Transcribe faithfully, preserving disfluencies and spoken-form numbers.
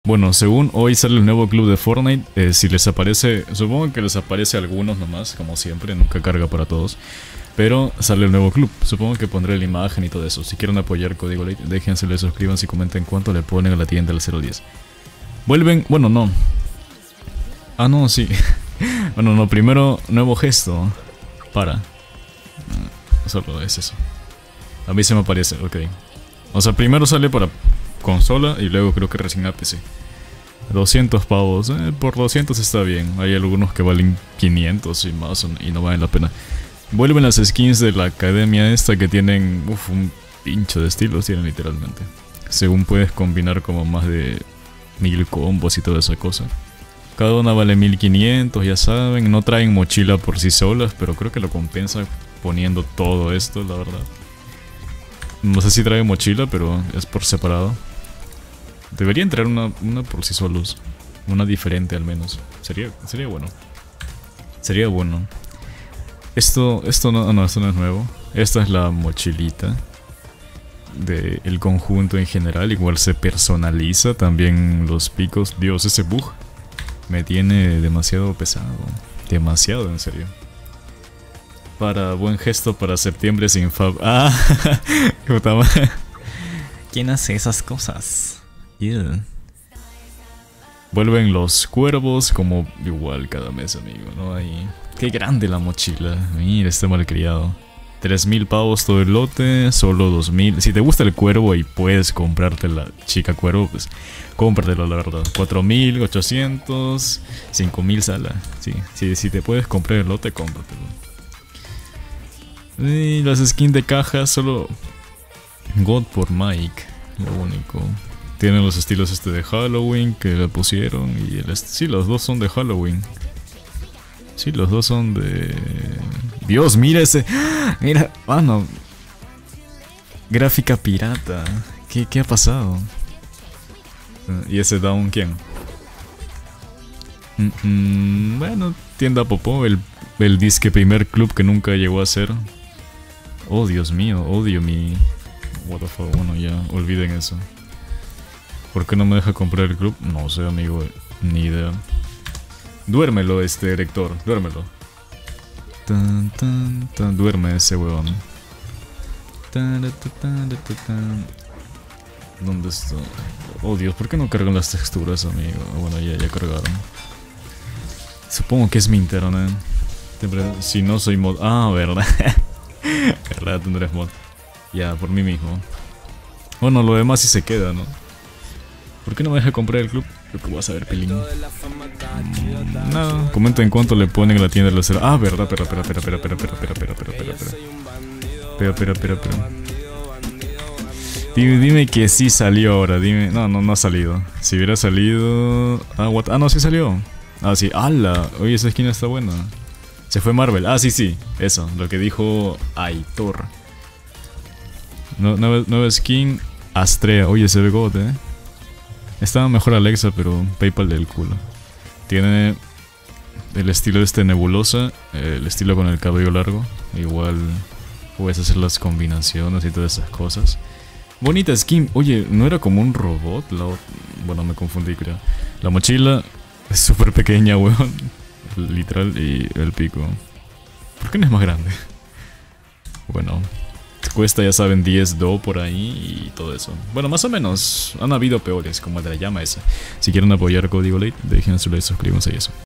Bueno, según hoy sale el nuevo club de Fortnite, eh, si les aparece, supongo que les aparece a algunos nomás, como siempre, nunca carga para todos. Pero sale el nuevo club, supongo que pondré la imagen y todo eso. Si quieren apoyar Código Late, déjense, le suscriban y comenten cuánto le ponen a la tienda del cero diez. Vuelven, bueno no. Ah no, sí. Bueno no, primero nuevo gesto. Para. Solo es eso. A mí se me aparece, ok. O sea, primero sale para consola y luego creo que recién a P C. doscientos pavos, eh, por doscientos está bien. Hay algunos que valen quinientos y más y no valen la pena. Vuelven las skins de la academia esta que tienen uf, un pincho de estilos, tienen literalmente. Según puedes combinar como más de mil combos y toda esa cosa. Cada una vale mil quinientos, ya saben. No traen mochila por sí solas, pero creo que lo compensa poniendo todo esto, la verdad. No sé si trae mochila, pero es por separado. Debería entrar una, una por sí solos. Una diferente al menos. Sería, sería bueno. Sería bueno. Esto, esto no, no, esto no es nuevo. Esta es la mochilita del conjunto en general. Igual se personaliza también los picos. Dios, ese bug me tiene demasiado pesado. Demasiado, en serio. Para buen gesto para septiembre sin fab. Ah, puta madre. ¿Quién hace esas cosas? Yeah. Vuelven los cuervos como igual cada mes, amigo, ¿no? Ahí. Qué grande la mochila. Mira, este malcriado. tres mil pavos todo el lote, solo dos mil. Si te gusta el cuervo y puedes comprarte la chica cuervo, pues cómpratelo, la verdad. cuatro mil ochocientos, cinco mil sala. Sí, sí, si te puedes comprar el lote, cómpratelo. Y las skins de caja, solo God por Mike, lo único. Tienen los estilos este de Halloween que le pusieron y el sí, los dos son de Halloween. Sí, los dos son de... Dios, mira ese... Mira, ah no. Gráfica pirata. ¿Qué, qué ha pasado? ¿Y ese down quién? Mm -hmm. Bueno, tienda Popó, el, el disque primer club que nunca llegó a ser. Oh, Dios mío, odio mi... What the fuck, bueno, ya, olviden eso. ¿Por qué no me deja comprar el club? No sé, amigo, ni idea. Duérmelo, este lector, duérmelo. Tan, tan, tan, duerme ese huevón. Tan, tan, tan, tan. ¿Dónde está? Oh Dios, ¿por qué no cargan las texturas, amigo? Bueno, ya, ya cargaron. Supongo que es mi internet. Si no soy mod... Ah, verdad. Verdad, tú no eres mod. Ya, por mí mismo. Bueno, lo demás sí se queda, ¿no? ¿Por qué no me deja comprar el club? Lo que voy a saber, pelín. Mm, nada, comenta en cuánto le ponen a la tienda de los cero. Ah, verdad, espera, espera, espera, espera, espera, espera, espera, espera, espera, espera, espera. Espera, espera, espera, espera. Dime, dime que sí salió ahora, dime. No, no, no ha salido. Si hubiera salido. Ah, what? Ah, no, sí salió. Ah, sí, ¡hala! Oye, esa esquina está buena. Se fue Marvel. Ah, sí, sí. Eso, lo que dijo Aitor. No, nueva, nueva skin, Astrea. Oye, se ve god, eh. Estaba mejor Alexa, pero PayPal del culo. Tiene el estilo de este nebulosa, el estilo con el cabello largo. Igual puedes hacer las combinaciones y todas esas cosas. Bonita skin. Oye, ¿no era como un robot? La, bueno, me confundí, creo. La mochila es súper pequeña, weón. Literal, y el pico. ¿Por qué no es más grande? Bueno, cuesta, ya saben, diez do por ahí y todo eso. Bueno, más o menos. Han habido peores, como el de la llama esa. Si quieren apoyar Código Late, dejen su like, suscríbanse y eso.